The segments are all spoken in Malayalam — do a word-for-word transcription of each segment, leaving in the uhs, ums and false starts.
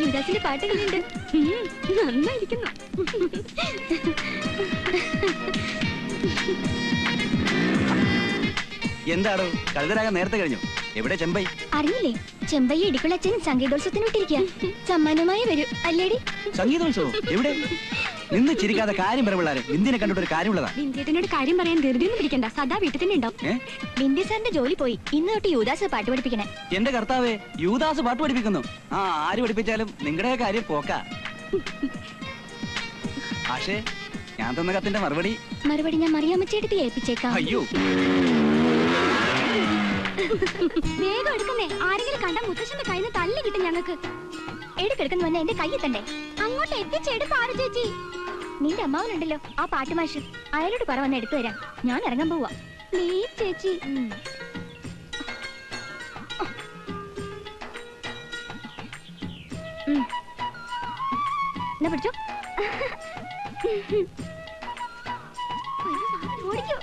യുവദാസിന്റെ പാട്ടുകളുണ്ട്. നന്നായിരിക്കുന്നു. എന്താണോ കഴുതരാഗം നേരത്തെ കഴിഞ്ഞു? എവിടെ ചെമ്പൈ? അറിയില്ലേ, ചെമ്പൈ ഇടിക്കുളച്ചൻ സംഗീതോത്സവത്തിന് വിട്ടിരിക്കുക. സമ്മാനമായി വരൂ അല്ലേടി? സംഗീതോത്സവം എവിടെ? നിന്ന് ചിരിക്കാതെ കാര്യം പറ പിള്ളേരെ. ബിന്ദിനെ കണ്ടിട്ട് ഒരു കാര്യമുള്ളതാ. ബിന്ദിയേട്ടനോട് കാര്യം പറയാൻ ധൃതിയൊന്നും പിടിക്കണ്ട. സദാ വീട്ടിൽ തന്നെ ഉണ്ടാവും. ബിന്ദി സാറിന്റെ ജോലി പോയി. ഇന്ന് തൊട്ട് യുവദാസ് പാട്ട് പഠിപ്പിക്കണേ. എന്റെ കർത്താവേ, യുവദാസ് പാട്ട് പഠിപ്പിക്കുന്നു? ആ, ആര് പഠിപ്പിച്ചാലും നിങ്ങളുടെ കാര്യം പോക്കാ. പക്ഷേ ഞാൻ തന്ന കത്തിന്റെ മറുപടി മറുപടി ഞാൻ മറിയാമ്മച്ചേട്ടത്തി ഏൽപ്പിച്ചേക്കാം. അയ്യോ, വേഗം എടുക്കുന്നേ. ആരെങ്കിലും കണ്ട മുത്തശ്ശന്റെ കയ്യിൽ നിന്ന് തല്ലി കിട്ടും ഞങ്ങൾക്ക്. എടുക്കെടുക്കുന്ന വന്ന എന്റെ കയ്യിൽ തന്നെ അങ്ങോട്ട് എത്തിച്ചേട് പാറു ചേച്ചി. നിന്റെ അമ്മാവനുണ്ടല്ലോ ആ പാട്ടുമാഷ്, അയാളോട് പറ വന്ന് എടുത്തു തരാം. ഞാൻ ഇറങ്ങാൻ പോവാ. പ്ലീസ് ചേച്ചി. എന്നാ പിടിച്ചോ. ഓടിക്കോ.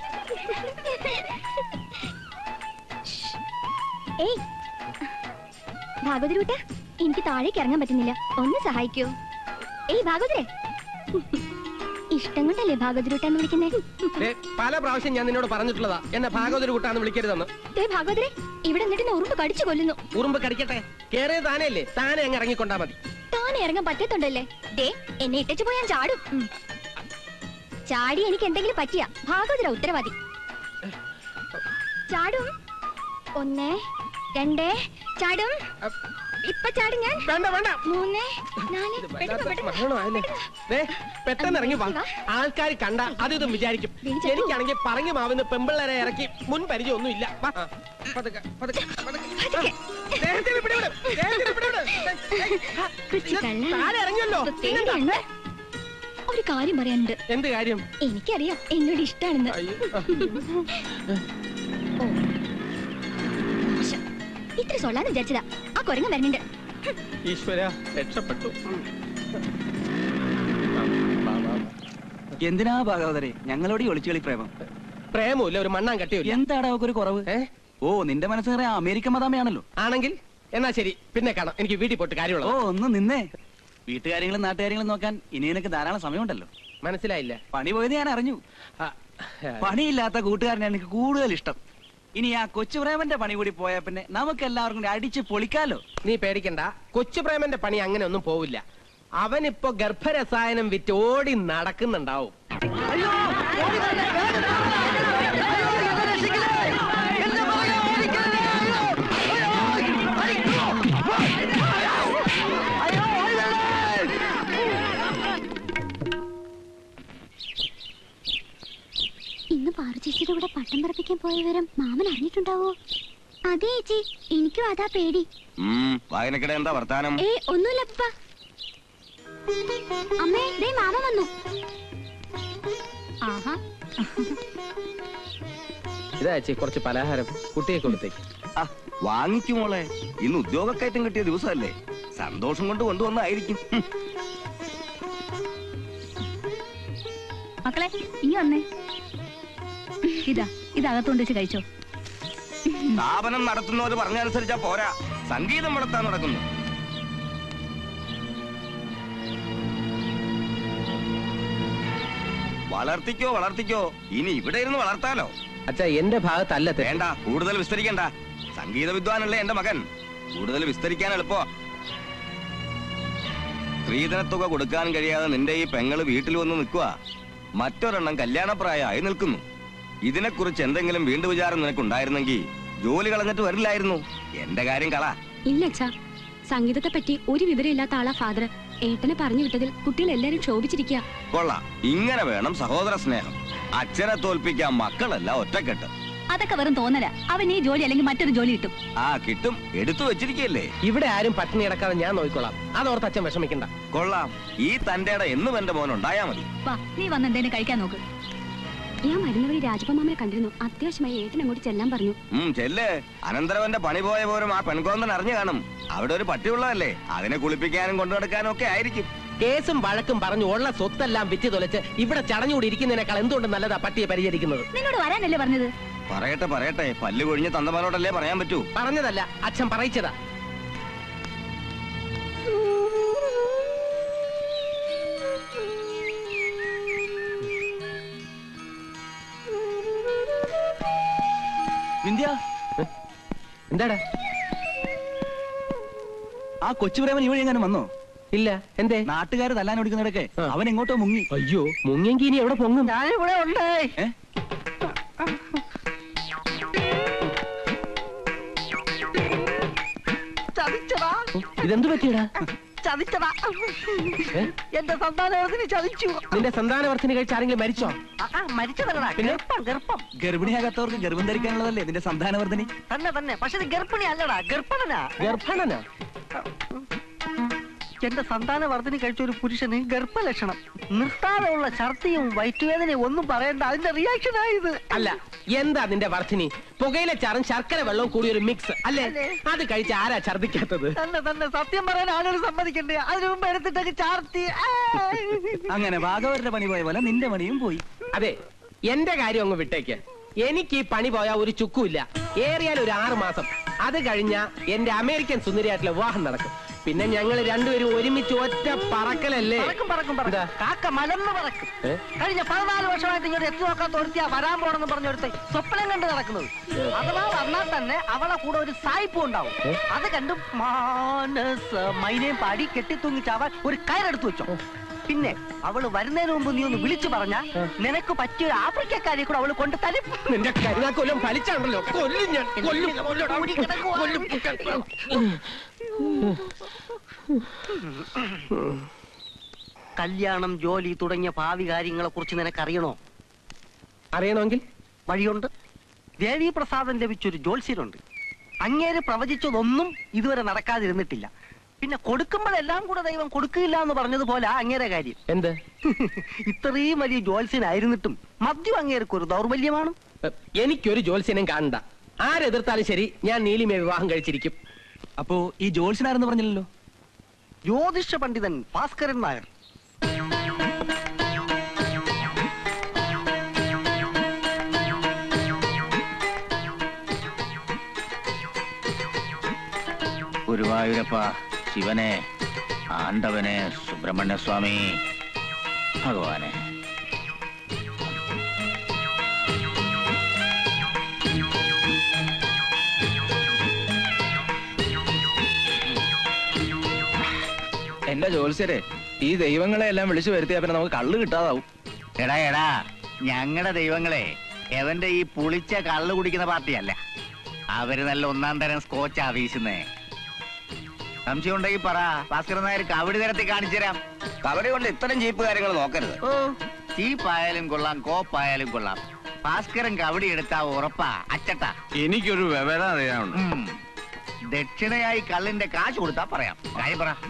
ഏയ് ഭാഗവതരൂട്ട, എനിക്ക് താഴേക്ക് ഇറങ്ങാൻ പറ്റുന്നില്ല, ഒന്ന് സഹായിക്കോ? ഏയ് ഭാഗവതരെ, ഇഷ്ടം കൊണ്ടല്ലേ ഭാഗവതരൂട്ടാന്ന് വിളിക്കുന്നേ? പല പ്രാവശ്യം ഞാൻ നിന്നോട് പറഞ്ഞിട്ടുള്ളതാ എന്നെ ഭാഗവതര് കൂട്ടാന്ന് വിളിക്കരുതെന്ന്. ഭാഗവതരെ, ഇവിടെ എന്നിട്ട് ഉറുമ്പ് കടിച്ചു കൊല്ലുന്നു. ഉറുമ്പ് കടിക്കട്ടെ, കേറിയ താനല്ലേ, താനെ അങ്ങ് ഇറങ്ങിക്കൊണ്ടാ മതി. താനെ ഇറങ്ങാൻ പറ്റത്തുണ്ടല്ലേ? ദേ, എന്നെ ഇട്ടച്ചു പോയാൻ ചാടും. ചാടി എനിക്ക് എന്തെങ്കിലും പറ്റിയ ഭാഗവതര ഉത്തരവാദി. ചാടും. ഒന്നേ രണ്ടേ ചാടും. ഇപ്പൊ ചാടും ഞാൻ. വേണ്ട വേണ്ട. മൂന്നേ നാല്. പെട്ടെന്ന് ഇറങ്ങി വാ. ആൾക്കാർ കണ്ട അത് ഇതും വിചാരിക്കും. എനിക്കാണെങ്കിൽ പറഞ്ഞു മാവുന്ന പെമ്പിള്ളേരെ ഇറക്കി മുൻ പരിചയം ഒന്നും ഇല്ല. ഇറങ്ങിയല്ലോ. ഒരു കാര്യം പറയാനുണ്ട്. എന്ത് കാര്യം? എനിക്കറിയാം എന്നോട് ഇഷ്ടാണെന്ന്. ഇത്ര സൊല്ലാന്ന് വിചാരിച്ചതാ. ആ കുരങ്ങൻ വരുന്നുണ്ട്. ഈശ്വര, രക്ഷപ്പെട്ടു. എന്തിനാ ഭാഗവതരെ ഞങ്ങളോട് ഒളിച്ചുകളി പ്രേമം? പ്രേമമില്ല, ഒരു മണ്ണാൻ കട്ടിയില്ല. എന്താണ് അവക്കൊരു കുറവ്? ഓ, നിന്റെ മനസ്സ് നിറയെ അമേരിക്കൻ മതാമയാണല്ലോ. ആണെങ്കിൽ എന്നാ ശരി, പിന്നെ കാണാം. എനിക്ക് വീട്ടിൽ പോയിട്ട് കാര്യമുള്ള. ഓ, ഒന്ന് നിന്നേ. വീട്ടുകാര്യങ്ങളും നാട്ടുകാര്യങ്ങളും നോക്കാൻ ഇനി നിനക്ക് ധാരാളം സമയമുണ്ടല്ലോ. മനസ്സിലായില്ല. പണി പോയത് ഞാൻ അറിഞ്ഞു. പണിയില്ലാത്ത കൂട്ടുകാരനാണ് എനിക്ക് കൂടുതൽ ഇഷ്ടം. ഇനി ആ കൊച്ചു പ്രേമന്റെ പണി കൂടി പോയാ പിന്നെ നമുക്ക് എല്ലാവർക്കും കൂടി അടിച്ച് പൊളിക്കാലോ. നീ പേടിക്കണ്ട, കൊച്ചു പ്രേമന്റെ പണി അങ്ങനെ ഒന്നും പോവില്ല. അവനിപ്പോ ഗർഭരസായനം വിറ്റ് ഓടി നടക്കുന്നുണ്ടാവും. ഇന്ന് പാറു ചേച്ചിയുടെ കൂടെ പട്ടം പറപ്പിക്കാൻ പോയ വിവരം മാമൻ അറിഞ്ഞിട്ടുണ്ടാവോ? അതെ ചേച്ചി, എനിക്കും അതാ പേടി. വായനക്കിടെ എന്താ വർത്താനം? ഏ ഒന്നുമില്ല അപ്പ. അമ്മേ, ദേ മാമൻ വന്നു. ആഹാ, ഇതാ ചേച്ചി കുറച്ച് പലഹാരം കുട്ടിയെ കൊടുത്തേക്ക്. വാങ്ങിക്കുമോളെ, ഇന്ന് ഉദ്യോഗക്കയറ്റം കിട്ടിയ ദിവസമല്ലേ, സന്തോഷം കൊണ്ട് കൊണ്ടുവന്നായിരിക്കും. മക്കളെ ഇനി വന്നേ. ഇതാ ഇതകത്തോണ്ട് വെച്ച് കഴിച്ചോ. സ്ഥാപനം നടത്തുന്നവര് പറഞ്ഞനുസരിച്ചാ പോരാ, സംഗീതം വളർത്താൻ നടക്കുന്നു. വളർത്തിക്കോ വളർത്തിക്കോ, ഇനി ഇവിടെ ഇരുന്ന് വളർത്താലോ. അച്ഛാ, എന്റെ ഭാഗത്തല്ല. വേണ്ട, കൂടുതൽ വിസ്തരിക്കണ്ട. സംഗീത വിദ്വാനല്ലേ എന്റെ മകൻ, കൂടുതൽ വിസ്തരിക്കാൻ എളുപ്പോ. സ്ത്രീധനത്തുക കൊടുക്കാൻ കഴിയാതെ നിന്റെ ഈ പെങ്ങള് വീട്ടിൽ വന്ന് നിൽക്കുക. മറ്റൊരെണ്ണം കല്യാണപ്രായമായി നിൽക്കുന്നു. ഇതിനെക്കുറിച്ച് എന്തെങ്കിലും വീണ്ടും വിചാരം നിനക്കുണ്ടായിരുന്നെങ്കിൽ ജോലി കളഞ്ഞിട്ട് വരില്ലായിരുന്നു. എന്റെ കാര്യം കള. ഇല്ല അച്ഛാ, സംഗീതത്തെ പറ്റി ഒരു വിവരം ഇല്ലാത്ത ആളാ ഫാദർ. ഏട്ടനെ പറഞ്ഞു വിട്ടതിൽ കുട്ടികൾ എല്ലാരും ക്ഷോഭിച്ചിരിക്കുക. കൊള്ളാം, ഇങ്ങനെ വേണം സഹോദര സ്നേഹം. അച്ഛനെ തോൽപ്പിക്കാൻ മക്കളല്ല ഒറ്റക്കെട്ട്. അതൊക്കെ വെറും തോന്നല. അവൻ ഈ ജോലി അല്ലെങ്കിൽ മറ്റൊരു ജോലി കിട്ടും. ആ കിട്ടും, എടുത്തു വെച്ചിരിക്കല്ലേ. ഇവിടെ ആരും പട്ടിണി കിടക്കാതെ ഞാൻ നോക്കിക്കോളാം. അതോർത്ത് അച്ഛൻ വിഷമിക്കണ്ട. കൊള്ളാം, ഈ തന്റെ എന്നും എന്റെ മോൻ ഉണ്ടായാ മതി. വാ, നീ വന്ന് എന്തേലും കഴിക്കാൻ നോക്ക്. ഞാൻ വരുന്ന വഴി രാജപ്പമാമനെ കണ്ടിരുന്നു. അത്യാവശ്യമായി ഏട്ടൻ അങ്ങോട്ട് ചെല്ലാൻ പറഞ്ഞു. ഉം ചെല്ലേ. അനന്തരവന്റെ പണി പോയ പോലും ആ പെൺകോന്തൻ അറിഞ്ഞു കാണും. അവിടെ ഒരു പട്ടിയുള്ളതല്ലേ, അതിനെ കുളിപ്പിക്കാനും കൊണ്ടു നടക്കാനും ഒക്കെ ആയിരിക്കും. കേസും വഴക്കും പറഞ്ഞു ഉള്ള സ്വത്തെല്ലാം വിറ്റ് തൊലച്ച് ഇവിടെ ചടഞ്ഞുകൂടി ഇരിക്കുന്നതിനേക്കാൾ എന്തുകൊണ്ട് നല്ലതാ പട്ടിയെ പരിചരിക്കുന്നത്. നിന്നോട് വരാനല്ലേ പറഞ്ഞത്? പറയട്ടെ പറയട്ടെ, പല്ല് കൊഴിഞ്ഞ തന്തമാരോടല്ലേ പറയാൻ പറ്റൂ. പറഞ്ഞതല്ല, അച്ഛൻ പറയിച്ചതാ. ഗിരിയാ, എന്താടാ? ആ കൊച്ചു പ്രേമൻ ഇവിടെ എങ്ങനെ വന്നോ? ഇല്ല. എന്തേ? നാട്ടുകാര് തല്ലാൻ ഓടിക്കുന്നിടക്കെ അവൻ എങ്ങോട്ടോ മുങ്ങി. അയ്യോ, മുങ്ങിയെങ്കി ഇനി എവിടെ പൊങ്ങും? ഞാനിവിടെ ഉണ്ട്. ചതിച്ചടാ. ഇതെന്ത് പറ്റിയടാ? ചതിച്ചടാ. എന്റെ സന്താനവർദ്ധനി ചതിച്ചു. നിന്റെ സന്താനവർദ്ധനി കഴിച്ച് ആരെങ്കിലും മരിച്ചോ? മരിച്ചതല്ലടാ, ഗർഭം ഗർഭം. ഗർഭിണിയാകാത്തവർക്ക് ഗർഭം ധരിക്കാനുള്ളതല്ലേ നിന്റെ സന്താനവർദ്ധനി? തന്നെ തന്നെ. പക്ഷെ ഇത് ഗർഭിണി അല്ലടാ, ഗർഭണനാ. ഗർഭണനാ? എന്റെ സന്താനവർദ്ധനി കഴിച്ച ഒരു പുരുഷന് ഗർഭലക്ഷണം, നിർത്താതെയുള്ള ഛർദിയും വയറ്റുവേദനയും ഒന്നും പറയണ്ട, അതിന്റെ റിയാക്ഷൻ ആയത്. അല്ല, എന്താ നിന്റെ വർദ്ധിനി? പുകയിലെ ചാറും ശർക്കര വെള്ളവും കൂടി ഒരു മിക്സ് അല്ലേ? അത് കഴിച്ച് ആരാ ഛർദിക്കാത്തത്? തന്നെ തന്നെ. സത്യം പറയാൻ ആളുകൾ സമ്മതിക്കണ്ടേ? അതിനു മുമ്പ് എടുത്തിട്ടൊക്കെ ചാർത്തി. അങ്ങനെ ഭാഗവരുടെ പണി പോയ പോലെ നിന്റെ പണിയും പോയി. അതെ, എന്റെ കാര്യം അങ്ങ് വിട്ടേക്ക്. എനിക്ക് ഈ പണി പോയാ ഒരു ചുക്കുമില്ല. ഏറിയാൽ ഒരു ആറ് മാസം. അത് കഴിഞ്ഞ എന്റെ അമേരിക്കൻ സുന്ദരിയായിട്ടുള്ള വിവാഹം നടക്കും. പിന്നെ ഞങ്ങൾ രണ്ടുപേരും ഒരുമിച്ച് ഒറ്റ പറക്കലല്ലേ? പറക്കും പറക്കും പറക്കും. കാക്ക മലന്ന് പറക്കും. കഴിഞ്ഞ പതിനാല് വർഷമായിട്ട് ഇങ്ങനെ എത്തി നോക്കാൻ തോർത്തിയാ വരാൻ പോണെന്ന് പറഞ്ഞെടുത്ത് സ്വപ്നം കണ്ട് നടക്കുന്നത്. അഥവാ വന്നാൽ തന്നെ അവളെ കൂടെ ഒരു സായിപ്പും ഉണ്ടാവും. അത് കണ്ട് മാനസ മൈനയും പാടി കെട്ടിത്തൂങ്ങിച്ചാവാൻ ഒരു കയറെടുത്ത് വെച്ചോ. പിന്നെ അവള് വരുന്നതിന് മുമ്പ് നീ ഒന്ന് വിളിച്ചു പറഞ്ഞാ നിനക്ക് പറ്റിയ ഒരു ആഫ്രിക്കക്കാരെ കൂടെ അവള് കൊണ്ട് തരും. നിന്റെ കരുനാക്കൊല്ലം ഫലിച്ചാണല്ലോ. കൊല്ലും ഞാൻ. കൊല്ലും. കല്യാണം, ജോലി തുടങ്ങിയ ഭാവി കാര്യങ്ങളെ കുറിച്ച് നിനക്കറിയണോ? അറിയണമെങ്കിൽ വഴിയുണ്ട്. ദേവി പ്രസാദം ലഭിച്ചൊരു ജ്യോത്സ്യനുണ്ട്. അങ്ങേര് പ്രവചിച്ചതൊന്നും ഇതുവരെ നടക്കാതിരുന്നിട്ടില്ല. പിന്നെ കൊടുക്കുമ്പോഴെല്ലാം കൂടെ ദൈവം കൊടുക്കില്ല എന്ന് പറഞ്ഞതുപോലെ അങ്ങേരെ കാര്യം. എന്ത്? ഇത്രയും വലിയ ജ്യോത്സ്യനായിരുന്നിട്ടും മദ്യം അങ്ങേർക്ക് ഒരു ദൗർബല്യമാണ്. എനിക്കൊരു ജ്യോത്സ്യനും കാണണ്ട. ആരെതിർത്താലും ശരി, ഞാൻ നീലിമയെ വിവാഹം കഴിച്ചിരിക്കും. അപ്പോ ഈ ജോത്സ്യനാരെന്ന് പറഞ്ഞില്ലല്ലോ? ജ്യോതിഷ പണ്ഡിതൻ ഭാസ്കരൻ നായർ. ഗുരുവായൂരപ്പ, ശിവനെ, ആണ്ടവനെ, സുബ്രഹ്മണ്യ സ്വാമി, ഭഗവാനെ. എന്റെ ജോത്സ്യരെ, ഈ ദൈവങ്ങളെ എല്ലാം വിളിച്ചു വരുത്തിയാ പിന്നെ നമുക്ക് കള്ള് കിട്ടാതാവും. എടാ എടാ, ഞങ്ങളുടെ ദൈവങ്ങളെ എവന്റെ ഈ പുളിച്ച കള്ള് കുടിക്കുന്ന പാർട്ടിയല്ല. അവര് നല്ല ഒന്നാം തരം സ്കോച്ചാ വീശുന്നേ. സംശയം ഉണ്ടെങ്കിൽ പറ, ഭാസ്കരൻ നായർ കവടി തരത്തിൽ കാണിച്ചു തരാം. കവടി കൊണ്ട് ഇത്തരം ചീപ്പ് കാര്യങ്ങൾ നോക്കരുത്. ഓ, ചീപ്പായാലും കൊള്ളാം, കോപ്പായാലും കൊള്ളാം. ഭാസ്കരൻ കവടി എടുത്താ ഉറപ്പാ അച്ചട്ടാ. എനിക്കൊരു വിവരം അറിയാനുണ്ട്. ദക്ഷിണയായി കള്ളിന്റെ കാശ് കൊടുത്താ പറയാം. കാര്യം പറ.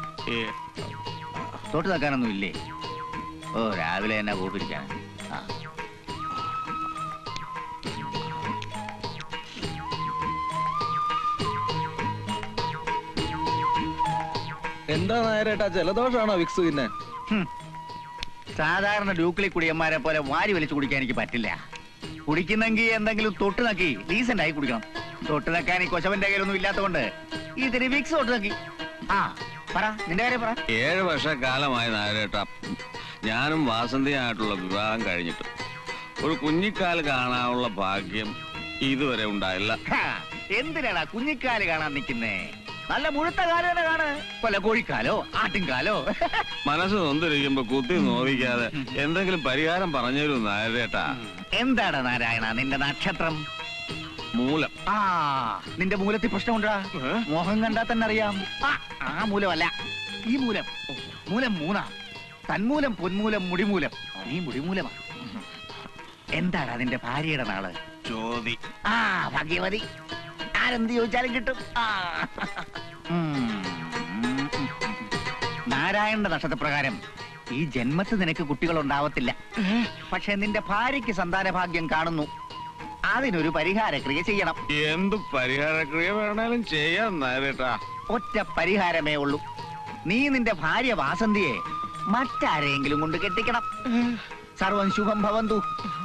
തൊട്ട് നിൽക്കാനൊന്നും ഇല്ലേ? ഓ, രാവിലെ തന്നെ കൂപ്പിരിക്കാൻ. ആ, എന്താ നേരേട്ടാ, ജലദോഷമാണോ വിക്സ്? പിന്നെ സാധാരണ ഡ്യൂക്ലി കുടിയന്മാരെ പോലെ വാരി വലിച്ചു കുടിക്കാൻ എനിക്ക് പറ്റില്ല. കുടിക്കുന്നെങ്കിൽ എന്തെങ്കിലും തൊട്ട് നക്കി ഡീസന്റ് ആയി കുടിക്കണം. തൊട്ട് നക്കാൻ ഈ കൊശവന്റെ കയ്യിലൊന്നും ഇല്ലാത്തതുകൊണ്ട് ഇതിന് വിക്സ് തൊട്ട് നക്കി. ആ പറ, നിന്റെ കാര്യം പറ. ഏഴ് വർഷക്കാലമായി നായരേട്ടാ ഞാനും വാസന്തിയായിട്ടുള്ള വിവാഹം കഴിഞ്ഞിട്ട് ഒരു കുഞ്ഞിക്കാല് കാണാനുള്ള ഭാഗ്യം ഇതുവരെ ഉണ്ടായില്ല. എന്തിനാടാ കുഞ്ഞിക്കാല് കാണാൻ നിൽക്കുന്നേ? നല്ല മുഴുത്ത കാല് തന്നെ കാണ്. പല കോഴിക്കാലോ ആട്ടിൻകാലോ. മനസ്സ് നൊന്തിരിക്കുമ്പോ കുത്തി നോവിക്കാതെ എന്തെങ്കിലും പരിഹാരം പറഞ്ഞുതരൂ നായരേട്ടാ. എന്താടാ നാരായണ നിന്റെ നക്ഷത്രം? മൂലം. ആ, നിന്റെ മൂലത്തിൽ പ്രശ്നമുണ്ടാ? മോഹം കണ്ടാ തന്നെ അറിയാം. ആ മൂലമല്ല, ഈ മൂലം. മൂലം മൂന്നാ. തന്മൂലം, പൊന്മൂലം, മുടിമൂലം. നീ മുടിമൂലമാണ്. എന്താടാ നിന്റെ ഭാര്യയുടെ നാള്? ചോദി. ആ, ഭാഗ്യവതി. ആരെന്ത് ചോദിച്ചാലും കിട്ടും. നാരായണന്റെ നക്ഷത്രപ്രകാരം ഈ ജന്മത്ത് നിനക്ക് കുട്ടികൾ ഉണ്ടാവത്തില്ല. പക്ഷെ നിന്റെ ഭാര്യയ്ക്ക് സന്താന ഭാഗ്യം കാണുന്നു. അതിനൊരു പരിഹാരക്രിയ ചെയ്യണം. എന്ത് പരിഹാരക്രിയ വേണേലും ചെയ്യാം നായരേട്ടാ. ഒറ്റ പരിഹാരമേ ഉള്ളൂ. നീ നിന്റെ ഭാര്യ വാസന്തിയെ മറ്റാരെങ്കിലും കൊണ്ട് കെട്ടിക്കണം. സർവം ശുഭം ഭവന്തു.